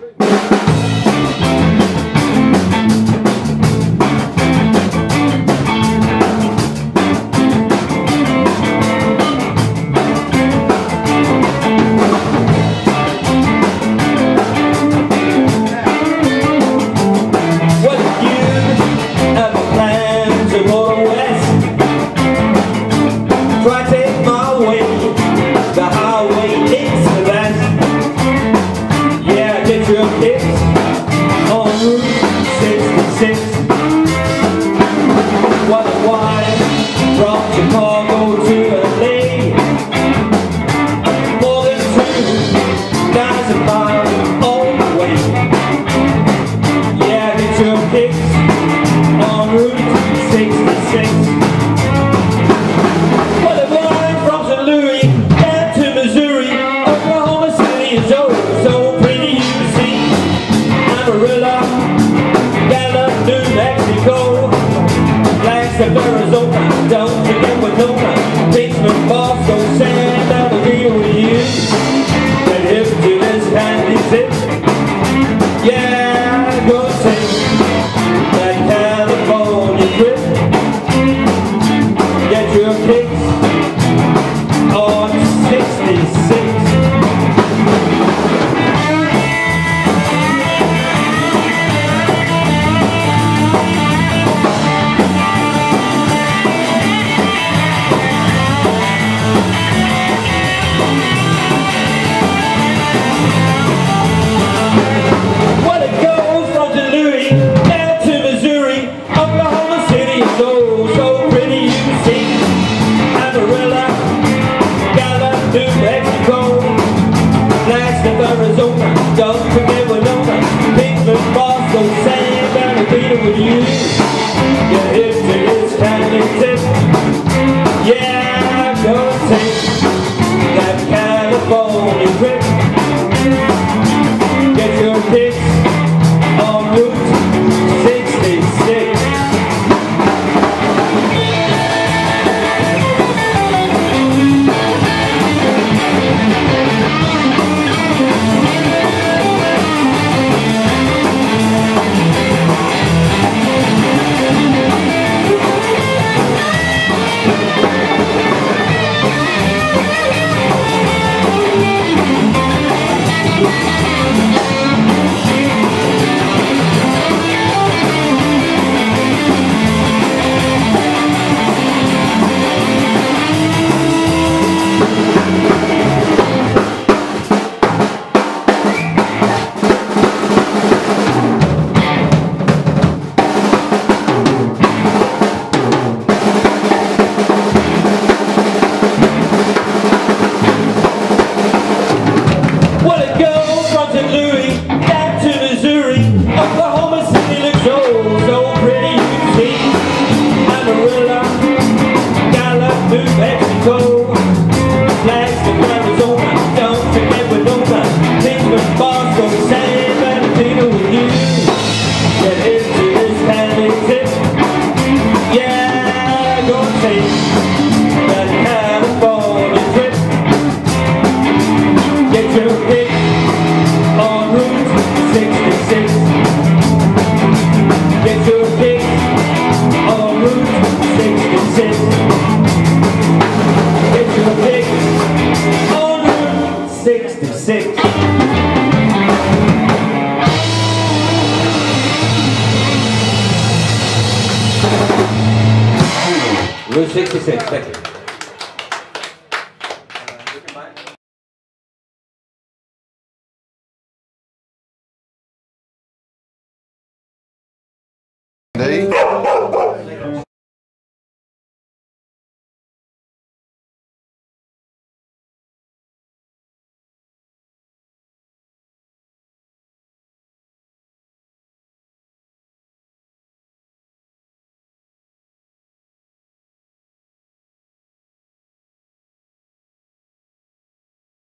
Arizona, don't forget Winona, Basement Boston, sand down the deal with you. But if to this handy tip, yeah, go take that California trip. Get your kicks on 66. Arizona, don't forget Winona, Basement Boston, sand down the beat with you. Get hip to this kind of tip. Yeah, go take that California trip. Get your kicks on Route 66. Route 66, thank you.